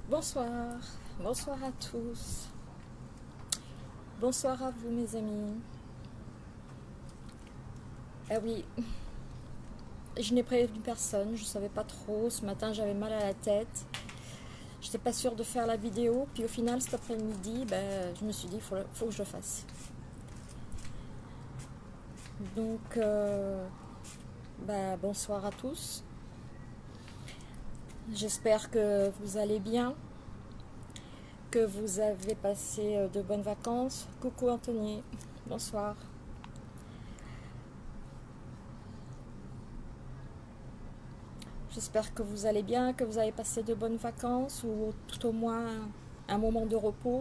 Bonsoir, bonsoir à tous, bonsoir à vous mes amis. Ah oui, je n'ai prévenu personne, je ne savais pas trop, ce matin j'avais mal à la tête, j'étais pas sûre de faire la vidéo, puis au final cet après-midi, je me suis dit faut que je le fasse. Donc, bonsoir à tous, j'espère que vous allez bien, que vous avez passé de bonnes vacances. Coucou Anthony, bonsoir. J'espère que vous allez bien, que vous avez passé de bonnes vacances ou tout au moins un moment de repos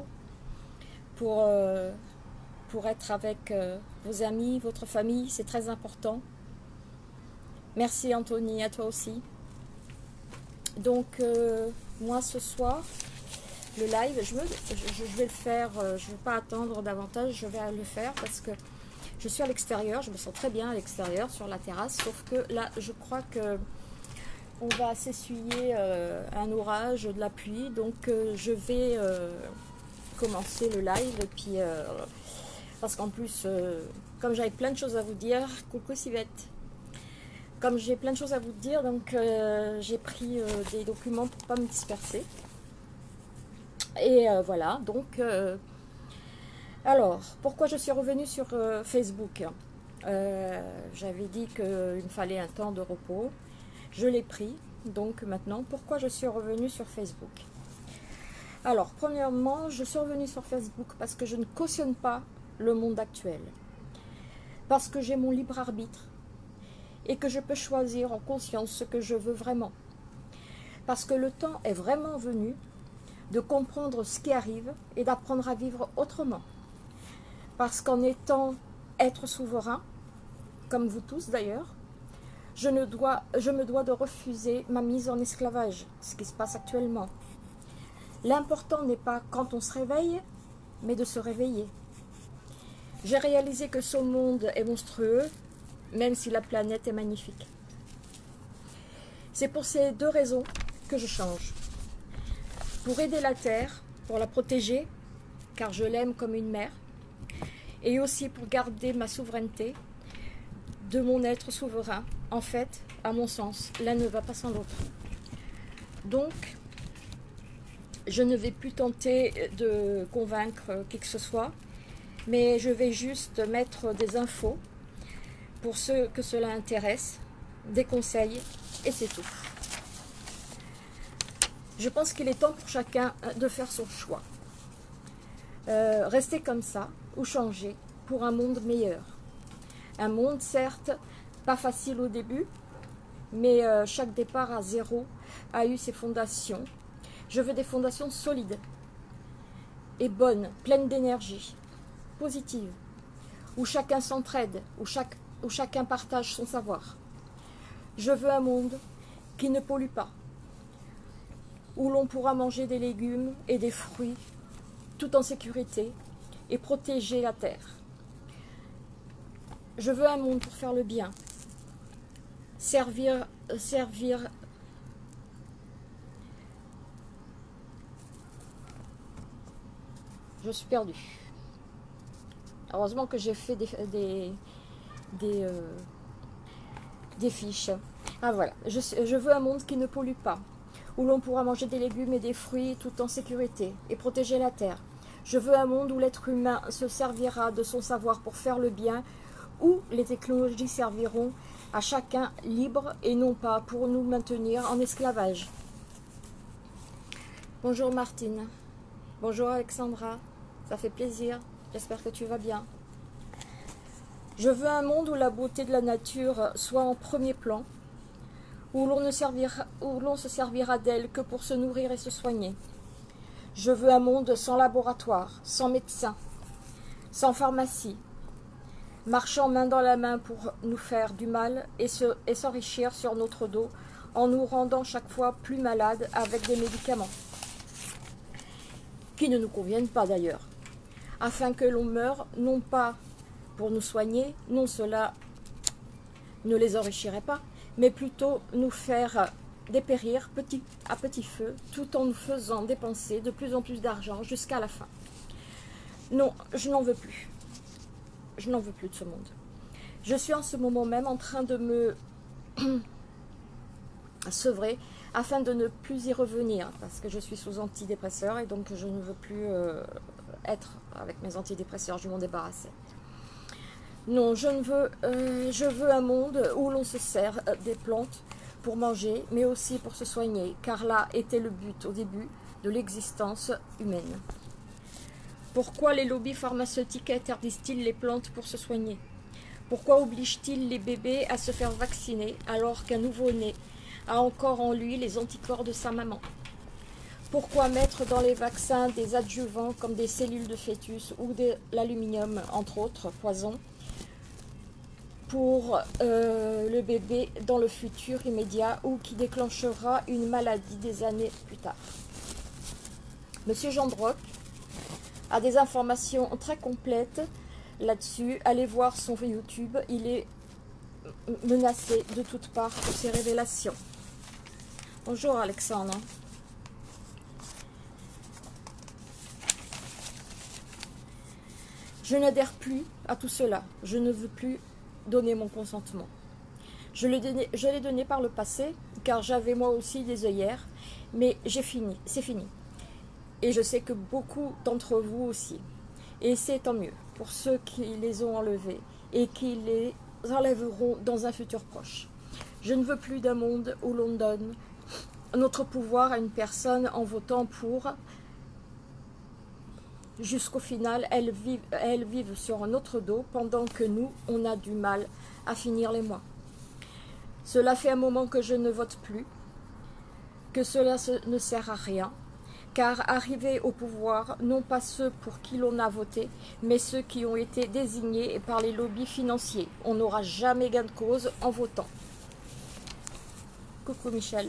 pour être avec vos amis, votre famille, c'est très important. Merci Anthony, à toi aussi. Donc moi ce soir, le live, je vais le faire, je ne vais pas attendre davantage, je vais le faire parce que je suis à l'extérieur, je me sens très bien à l'extérieur sur la terrasse, sauf que là je crois que on va s'essuyer un orage, de la pluie, donc je vais commencer le live, et puis parce qu'en plus, comme j'avais plein de choses à vous dire, coucou Sivette, comme j'ai plein de choses à vous dire, donc j'ai pris des documents pour pas me disperser, et voilà, donc alors, pourquoi je suis revenue sur Facebook? J'avais dit qu'il me fallait un temps de repos. Je l'ai pris, donc maintenant, pourquoi je suis revenue sur Facebook? Alors, premièrement, je suis revenue sur Facebook parce que je ne cautionne pas le monde actuel. Parce que j'ai mon libre arbitre et que je peux choisir en conscience ce que je veux vraiment. Parce que le temps est vraiment venu de comprendre ce qui arrive et d'apprendre à vivre autrement. Parce qu'en étant être souverain, comme vous tous d'ailleurs, je me dois de refuser ma mise en esclavage, ce qui se passe actuellement. L'important n'est pas quand on se réveille, mais de se réveiller. J'ai réalisé que ce monde est monstrueux, même si la planète est magnifique. C'est pour ces deux raisons que je change. Pour aider la Terre, pour la protéger, car je l'aime comme une mère, et aussi pour garder ma souveraineté de mon être souverain. En fait, à mon sens, l'un ne va pas sans l'autre. Donc, je ne vais plus tenter de convaincre qui que ce soit, mais je vais juste mettre des infos pour ceux que cela intéresse, des conseils, et c'est tout. Je pense qu'il est temps pour chacun de faire son choix. Rester comme ça ou changer pour un monde meilleur. Un monde, certes, pas facile au début, mais chaque départ à zéro a eu ses fondations. Je veux des fondations solides et bonnes, pleines d'énergie, positives, où chacun s'entraide, où chacun partage son savoir. Je veux un monde qui ne pollue pas, où l'on pourra manger des légumes et des fruits tout en sécurité et protéger la terre. Je veux un monde pour faire le bien, servir. Je suis perdue. Heureusement que j'ai fait des fiches. Ah voilà, je veux un monde qui ne pollue pas, où l'on pourra manger des légumes et des fruits tout en sécurité et protéger la terre. Je veux un monde où l'être humain se servira de son savoir pour faire le bien, où les technologies serviront à chacun libre et non pas pour nous maintenir en esclavage. Bonjour Martine, bonjour Alexandra, ça fait plaisir, j'espère que tu vas bien. Je veux un monde où la beauté de la nature soit en premier plan, où l'on se servira d'elle que pour se nourrir et se soigner. Je veux un monde sans laboratoire, sans médecin, sans pharmacie, marchant main dans la main pour nous faire du mal et s'enrichir sur notre dos en nous rendant chaque fois plus malades avec des médicaments qui ne nous conviennent pas d'ailleurs, afin que l'on meure non pas pour nous soigner, non cela ne les enrichirait pas, mais plutôt nous faire dépérir petit à petit feu, tout en nous faisant dépenser de plus en plus d'argent jusqu'à la fin. Non, je n'en veux plus. Je n'en veux plus de ce monde. Je suis en ce moment même en train de me sevrer afin de ne plus y revenir, parce que je suis sous antidépresseur et donc je ne veux plus être avec mes antidépresseurs, je vais m'en débarrasser. Non, je veux un monde où l'on se sert des plantes pour manger, mais aussi pour se soigner, car là était le but au début de l'existence humaine. Pourquoi les lobbies pharmaceutiques interdisent-ils les plantes pour se soigner? Pourquoi obligent-ils les bébés à se faire vacciner alors qu'un nouveau-né a encore en lui les anticorps de sa maman? Pourquoi mettre dans les vaccins des adjuvants comme des cellules de fœtus ou de l'aluminium, entre autres poisons, pour le bébé dans le futur immédiat ou qui déclenchera une maladie des années plus tard? Monsieur Jean Droc a des informations très complètes là-dessus. Allez voir son YouTube, il est menacé de toutes parts pour ses révélations. Bonjour Alexandre. Je n'adhère plus à tout cela. Je ne veux plus donner mon consentement. Je l'ai donné par le passé, car j'avais moi aussi des œillères, mais j'ai fini, c'est fini. Et je sais que beaucoup d'entre vous aussi. Et c'est tant mieux pour ceux qui les ont enlevés et qui les enlèveront dans un futur proche. Je ne veux plus d'un monde où l'on donne notre pouvoir à une personne en votant pour, jusqu'au final, elles vivent sur notre dos pendant que nous, on a du mal à finir les mois. Cela fait un moment que je ne vote plus, que cela ne sert à rien, car arriver au pouvoir, non pas ceux pour qui l'on a voté, mais ceux qui ont été désignés par les lobbies financiers. On n'aura jamais gain de cause en votant. Coucou Michel.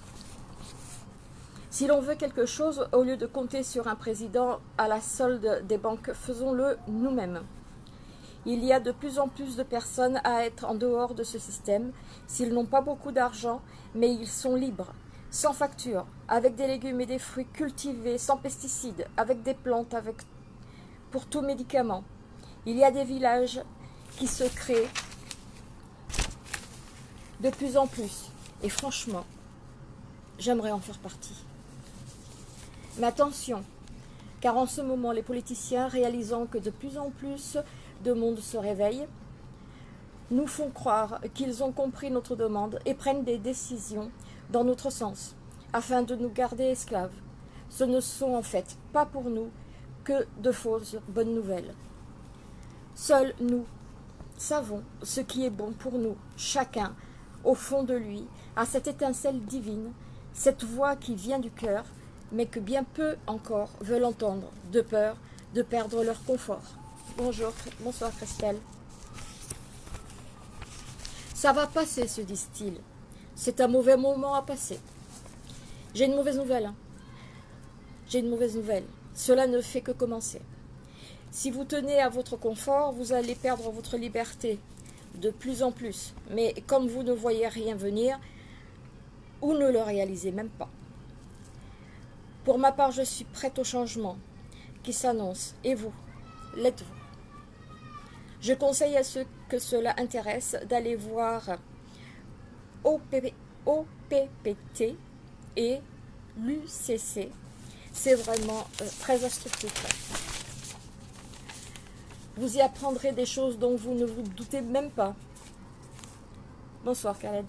Si l'on veut quelque chose, au lieu de compter sur un président à la solde des banques, faisons-le nous-mêmes. Il y a de plus en plus de personnes à être en dehors de ce système, s'ils n'ont pas beaucoup d'argent, mais ils sont libres, sans facture, avec des légumes et des fruits cultivés, sans pesticides, avec des plantes, pour tout médicament. Il y a des villages qui se créent de plus en plus, et franchement, j'aimerais en faire partie. Mais attention, car en ce moment, les politiciens, réalisant que de plus en plus de monde se réveille, nous font croire qu'ils ont compris notre demande et prennent des décisions dans notre sens, afin de nous garder esclaves. Ce ne sont en fait pas pour nous que de fausses bonnes nouvelles. Seuls nous savons ce qui est bon pour nous, chacun, au fond de lui, a cette étincelle divine, cette voix qui vient du cœur, mais que bien peu encore veulent entendre, de peur de perdre leur confort. Bonjour, bonsoir Christelle. Ça va passer, se disent-ils. C'est un mauvais moment à passer. J'ai une mauvaise nouvelle. J'ai une mauvaise nouvelle. Cela ne fait que commencer. Si vous tenez à votre confort, vous allez perdre votre liberté de plus en plus. Mais comme vous ne voyez rien venir, ou ne le réalisez même pas. Pour ma part, je suis prête au changement qui s'annonce. Et vous, l'êtes-vous? Je conseille à ceux que cela intéresse d'aller voir OPPT et l'UCC. C'est vraiment très instructif. Vous y apprendrez des choses dont vous ne vous doutez même pas. Bonsoir Khaled.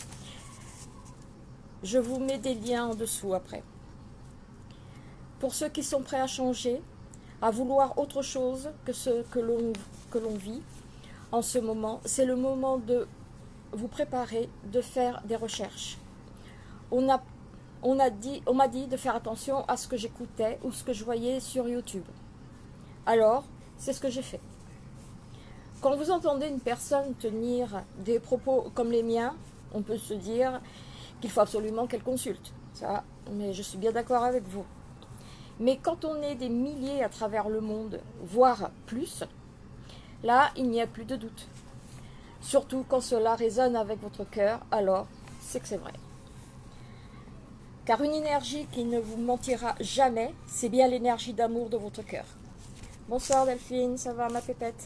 Je vous mets des liens en dessous après. Pour ceux qui sont prêts à changer, à vouloir autre chose que ce que l'on vit en ce moment, c'est le moment de vous préparer, de faire des recherches. On m'a dit de faire attention à ce que j'écoutais ou ce que je voyais sur YouTube. Alors, c'est ce que j'ai fait. Quand vous entendez une personne tenir des propos comme les miens, on peut se dire qu'il faut absolument qu'elle consulte. Ça, mais je suis bien d'accord avec vous. Mais quand on est des milliers à travers le monde, voire plus, là, il n'y a plus de doute. Surtout quand cela résonne avec votre cœur, alors c'est que c'est vrai. Car une énergie qui ne vous mentira jamais, c'est bien l'énergie d'amour de votre cœur. Bonsoir Delphine, ça va ma pépette?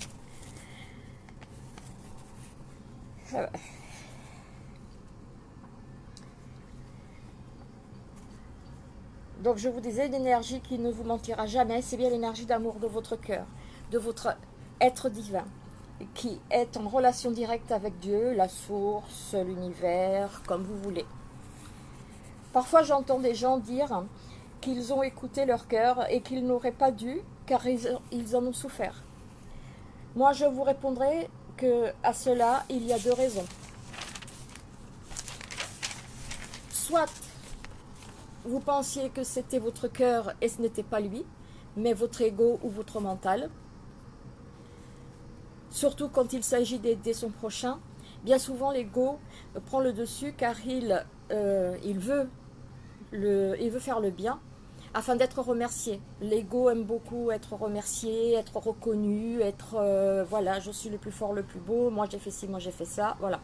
Donc je vous disais, l'énergie qui ne vous mentira jamais, c'est bien l'énergie d'amour de votre cœur, de votre être divin, qui est en relation directe avec Dieu, la source, l'univers, comme vous voulez. Parfois j'entends des gens dire qu'ils ont écouté leur cœur et qu'ils n'auraient pas dû, car ils en ont souffert. Moi je vous répondrai que à cela, il y a deux raisons. Soit vous pensiez que c'était votre cœur et ce n'était pas lui, mais votre ego ou votre mental. Surtout quand il s'agit d'aider son prochain, bien souvent l'ego prend le dessus car il veut faire le bien afin d'être remercié. L'ego aime beaucoup être remercié, être reconnu, être voilà, je suis le plus fort, le plus beau, moi j'ai fait ci, moi j'ai fait ça, voilà.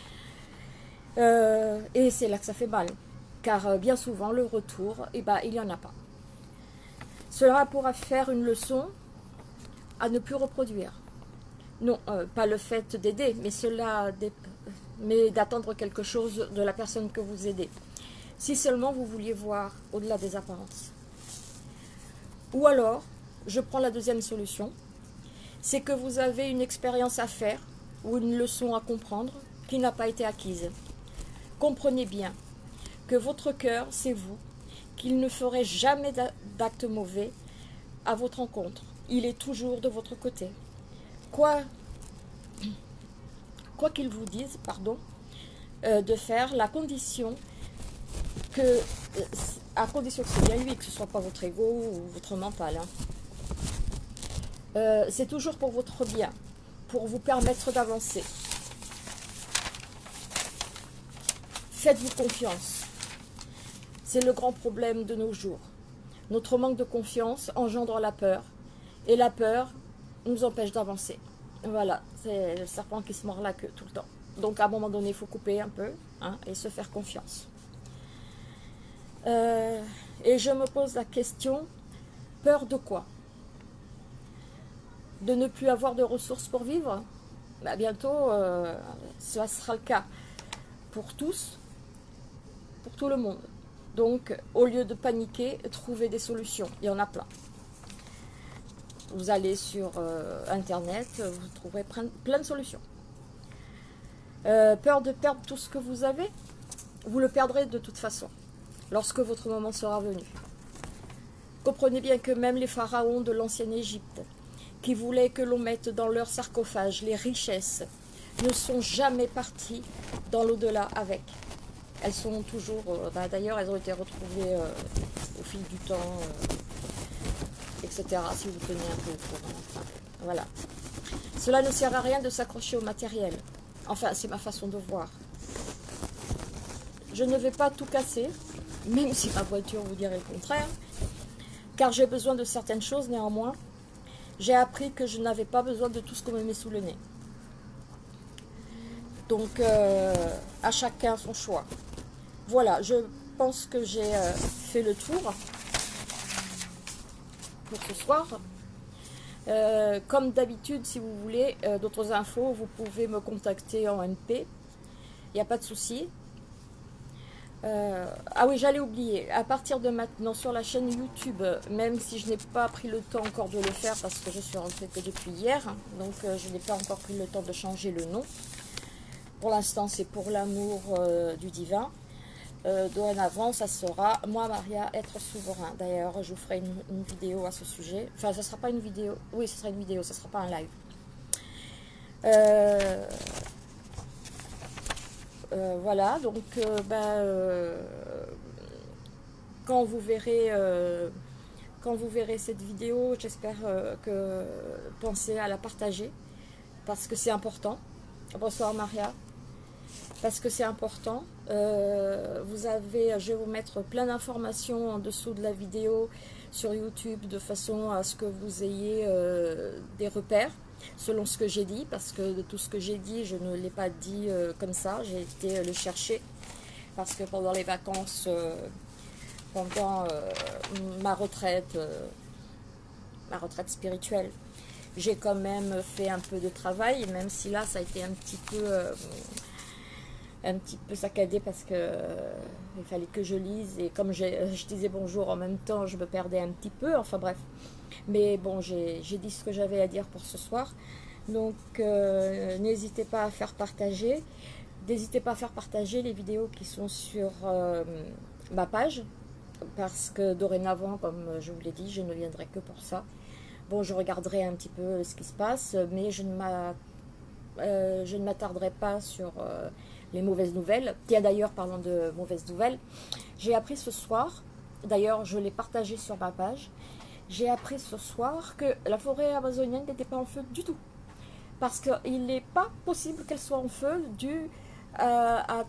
Et c'est là que ça fait mal. Car bien souvent, le retour, il n'y en a pas. Cela pourra faire une leçon à ne plus reproduire. Non, pas le fait d'aider, mais d'attendre quelque chose de la personne que vous aidez. Si seulement vous vouliez voir au-delà des apparences. Ou alors, je prends la deuxième solution, c'est que vous avez une expérience à faire ou une leçon à comprendre qui n'a pas été acquise. Comprenez bien que votre cœur, c'est vous, qu'il ne ferait jamais d'acte mauvais à votre encontre. Il est toujours de votre côté. Quoi qu'il vous dise, pardon, de faire, à condition que c'est bien lui, que ce ne soit pas votre ego ou votre mental. Hein. C'est toujours pour votre bien, pour vous permettre d'avancer. Faites-vous confiance. C'est le grand problème de nos jours. Notre manque de confiance engendre la peur. Et la peur nous empêche d'avancer. Voilà, c'est le serpent qui se mord la queue tout le temps. Donc à un moment donné, il faut couper un peu et se faire confiance. Et je me pose la question, peur de quoi? De ne plus avoir de ressources pour vivre? Bientôt, ça sera le cas pour tous, pour tout le monde. Donc, au lieu de paniquer, trouvez des solutions. Il y en a plein. Vous allez sur Internet, vous trouverez plein de solutions. Peur de perdre tout ce que vous avez? Vous le perdrez de toute façon, lorsque votre moment sera venu. Comprenez bien que même les pharaons de l'ancienne Égypte, qui voulaient que l'on mette dans leur sarcophage les richesses, ne sont jamais partis dans l'au-delà avec. Elles sont toujours, d'ailleurs elles ont été retrouvées au fil du temps, etc. Si vous tenez un peu au courant. Enfin, voilà. Cela ne sert à rien de s'accrocher au matériel. Enfin, c'est ma façon de voir. Je ne vais pas tout casser, même si ma voiture vous dirait le contraire, car j'ai besoin de certaines choses néanmoins. J'ai appris que je n'avais pas besoin de tout ce qu'on me met sous le nez. Donc, à chacun son choix. Voilà, je pense que j'ai fait le tour pour ce soir. Comme d'habitude, si vous voulez d'autres infos, vous pouvez me contacter en MP. Il n'y a pas de souci. Ah oui, j'allais oublier. À partir de maintenant, sur la chaîne YouTube, même si je n'ai pas pris le temps encore de le faire parce que je suis rentrée que depuis hier, donc je n'ai pas encore pris le temps de changer le nom. Pour l'instant, c'est pour l'amour du divin. Dorénavant, ça sera moi, Maria, être souverain. D'ailleurs, je vous ferai une vidéo à ce sujet. Enfin, ce ne sera pas une vidéo. Oui, ce sera une vidéo, ce ne sera pas un live. Voilà, donc quand vous verrez cette vidéo, j'espère que pensez à la partager parce que c'est important. Bonsoir Maria. Parce que c'est important. Je vais vous mettre plein d'informations en dessous de la vidéo sur YouTube de façon à ce que vous ayez des repères selon ce que j'ai dit, parce que de tout ce que j'ai dit, je ne l'ai pas dit comme ça, j'ai été le chercher parce que pendant les vacances, pendant ma retraite spirituelle, j'ai quand même fait un peu de travail, même si là ça a été un petit peu saccadé parce que il fallait que je lise et comme je disais bonjour en même temps, je me perdais un petit peu, enfin bref. Mais bon, j'ai dit ce que j'avais à dire pour ce soir. Donc n'hésitez pas à faire partager. N'hésitez pas à faire partager les vidéos qui sont sur ma page, parce que dorénavant, comme je vous l'ai dit, je ne viendrai que pour ça. Bon, je regarderai un petit peu ce qui se passe, mais je ne m'attarderai pas sur les mauvaises nouvelles. Tiens, d'ailleurs, parlant de mauvaises nouvelles, j'ai appris ce soir, d'ailleurs je l'ai partagé sur ma page, j'ai appris ce soir que la forêt amazonienne n'était pas en feu du tout. Parce qu'il n'est pas possible qu'elle soit en feu dû à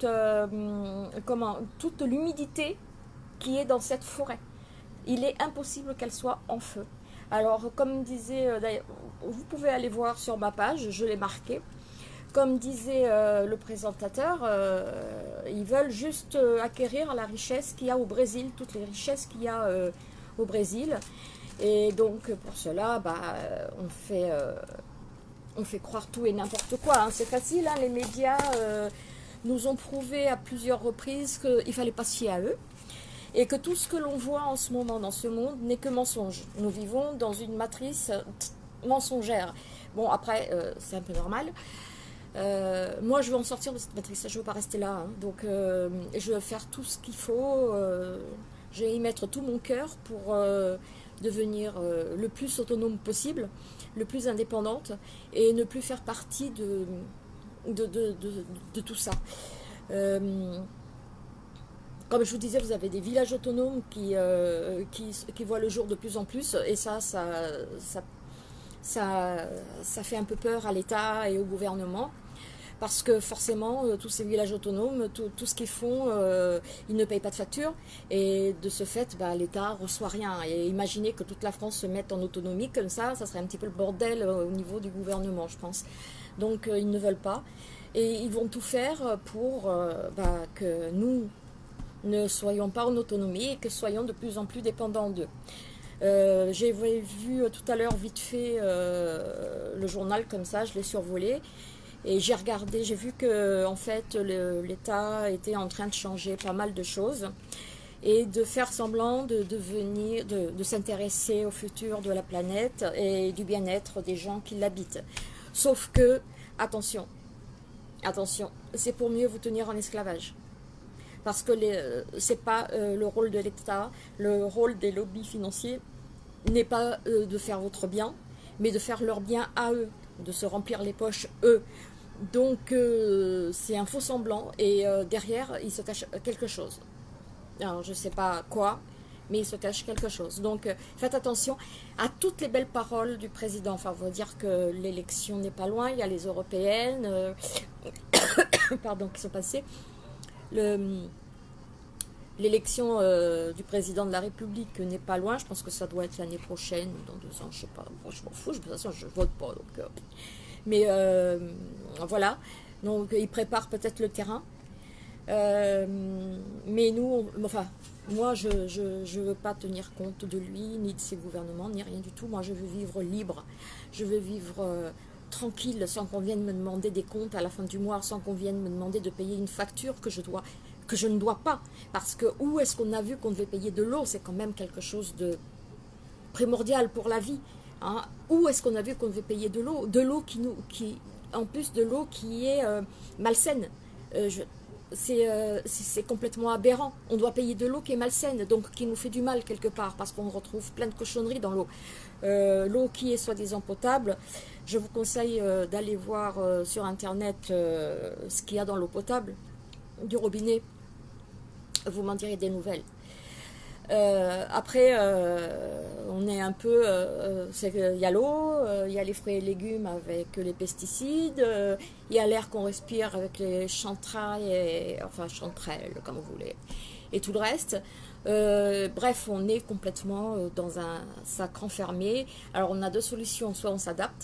toute l'humidité qui est dans cette forêt. Il est impossible qu'elle soit en feu. Alors, comme disait, vous pouvez aller voir sur ma page, je l'ai marqué. Comme disait le présentateur, ils veulent juste acquérir la richesse qu'il y a au Brésil, toutes les richesses qu'il y a au Brésil. Et donc, pour cela, on fait croire tout et n'importe quoi. Hein. C'est facile, hein, les médias nous ont prouvé à plusieurs reprises qu'il ne fallait pas se fier à eux. Et que tout ce que l'on voit en ce moment dans ce monde n'est que mensonge. Nous vivons dans une matrice mensongère. Bon, après, c'est un peu normal. Moi, je veux en sortir de cette matrice. Je ne veux pas rester là. Hein. Donc, je vais faire tout ce qu'il faut. Je vais y mettre tout mon cœur pour devenir le plus autonome possible, le plus indépendante, et ne plus faire partie de tout ça. Comme je vous disais, vous avez des villages autonomes qui voient le jour de plus en plus, et ça fait un peu peur à l'État et au gouvernement, parce que forcément, tous ces villages autonomes, tout ce qu'ils font, ils ne payent pas de facture, et de ce fait, l'État ne reçoit rien. Et imaginez que toute la France se mette en autonomie comme ça serait un petit peu le bordel au niveau du gouvernement, je pense. Donc, ils ne veulent pas, et ils vont tout faire pour que nous ne soyons pas en autonomie et que soyons de plus en plus dépendants d'eux. J'ai vu tout à l'heure vite fait le journal comme ça, je l'ai survolé et j'ai regardé, j'ai vu que en fait l'État était en train de changer pas mal de choses et de faire semblant de s'intéresser au futur de la planète et du bien-être des gens qui l'habitent. Sauf que, attention, c'est pour mieux vous tenir en esclavage. Parce que ce n'est pas le rôle de l'État, le rôle des lobbies financiers n'est pas de faire votre bien, mais de faire leur bien à eux, de se remplir les poches eux. Donc c'est un faux semblant et derrière il se cache quelque chose. Alors je ne sais pas quoi, mais il se cache quelque chose. Donc faites attention à toutes les belles paroles du président. Enfin, on va dire que l'élection n'est pas loin, il y a les européennes qui sont passées. L'élection du président de la République n'est pas loin, je pense que ça doit être l'année prochaine, ou dans 2 ans, je sais pas, bon, je m'en fous, de toute façon je vote pas, donc, mais voilà, donc il prépare peut-être le terrain, mais nous, moi je veux pas tenir compte de lui, ni de ses gouvernements, ni rien du tout, moi je veux vivre libre, je veux vivre tranquille, sans qu'on vienne me demander des comptes à la fin du mois, sans qu'on vienne me demander de payer une facture que je ne dois pas, parce que où est-ce qu'on a vu qu'on devait payer de l'eau? C'est quand même quelque chose de primordial pour la vie, hein. Où est-ce qu'on a vu qu'on devait payer de l'eau en plus de l'eau qui est malsaine? C'est complètement aberrant. On doit payer de l'eau qui est malsaine, donc qui nous fait du mal quelque part, parce qu'on retrouve plein de cochonneries dans l'eau. L'eau qui est soi-disant potable, je vous conseille d'aller voir sur internet ce qu'il y a dans l'eau potable du robinet. Vous m'en direz des nouvelles. Après, on est un peu... il y a l'eau, il y a les fruits et légumes avec les pesticides, il y a l'air qu'on respire avec les chanterelles, comme vous voulez, et tout le reste. Bref, on est complètement dans un sac enfermé. Alors, on a 2 solutions. Soit on s'adapte,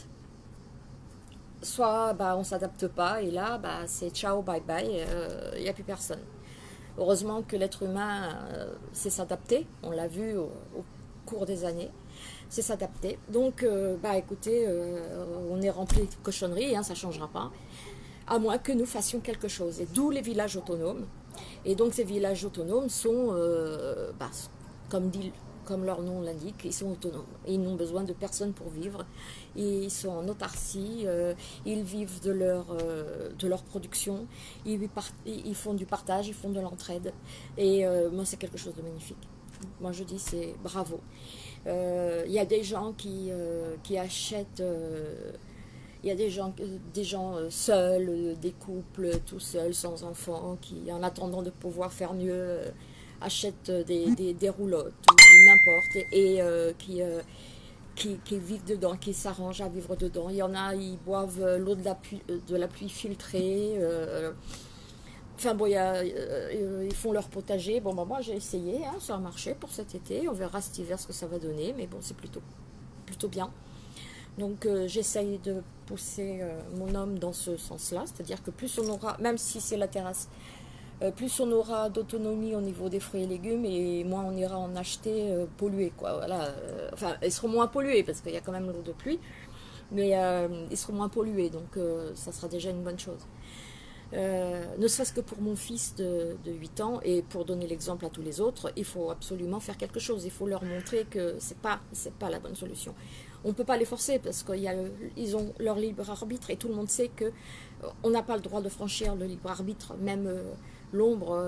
soit on ne s'adapte pas, et là, c'est ciao, bye bye, il n'y a plus personne. Heureusement que l'être humain sait s'adapter, on l'a vu au cours des années, c'est s'adapter. Donc, bah écoutez, on est rempli de cochonneries, hein, ça ne changera pas, à moins que nous fassions quelque chose. Et d'où les villages autonomes. Et donc ces villages autonomes sont, bah, comme dit, comme leur nom l'indique, ils sont autonomes. Ils n'ont besoin de personne pour vivre. Ils sont en autarcie, ils vivent de leur production, ils font du partage, ils font de l'entraide. Et moi, c'est quelque chose de magnifique. Moi, je dis, c'est bravo. Il y a des gens qui achètent... il y a des gens seuls, des couples tout seuls, sans enfants, qui, en attendant de pouvoir faire mieux, achètent des roulottes ou n'importe, et qui vivent dedans, qui s'arrangent à vivre dedans. Il y en a, ils boivent l'eau de la pluie filtrée. Enfin bon, ils font leur potager. Bon, bah, moi j'ai essayé, hein, ça a marché pour cet été. On verra cet hiver ce que ça va donner, mais bon, c'est plutôt bien. Donc j'essaye de pousser mon homme dans ce sens-là, c'est-à-dire que plus on aura, même si c'est la terrasse, plus on aura d'autonomie au niveau des fruits et légumes, et moins on ira en acheter pollués, quoi. Voilà. Enfin, ils seront moins pollués parce qu'il y a quand même l'eau de pluie, mais ils seront moins pollués, donc ça sera déjà une bonne chose. Ne serait-ce que pour mon fils de 8 ans, et pour donner l'exemple à tous les autres, il faut absolument faire quelque chose. Il faut leur montrer que c'est pas la bonne solution. On ne peut pas les forcer parce qu'ils ont leur libre arbitre, et tout le monde sait que on n'a pas le droit de franchir le libre arbitre, même l'ombre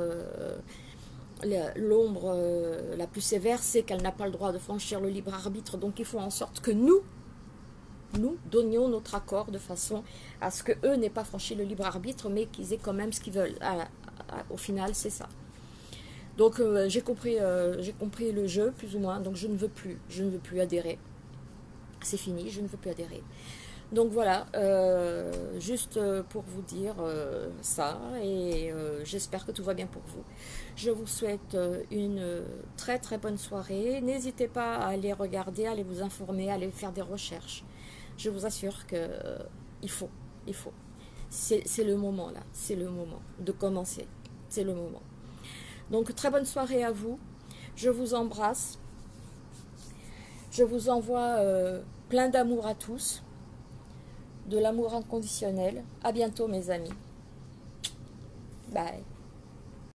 la plus sévère, c'est qu'elle n'a pas le droit de franchir le libre arbitre. Donc il faut en sorte que nous donnions notre accord de façon à ce qu'eux n'aient pas franchi le libre arbitre, mais qu'ils aient quand même ce qu'ils veulent. Au final, c'est ça. Donc j'ai compris le jeu, plus ou moins, donc je ne veux plus adhérer. C'est fini, je ne veux plus adhérer. Donc voilà, juste pour vous dire ça, et j'espère que tout va bien pour vous. Je vous souhaite une très très bonne soirée. N'hésitez pas à aller regarder, à aller vous informer, à aller faire des recherches. Je vous assure que il faut. C'est le moment là, c'est le moment de commencer, c'est le moment. Donc très bonne soirée à vous, je vous embrasse, je vous envoie plein d'amour à tous, de l'amour inconditionnel. À bientôt mes amis, bye.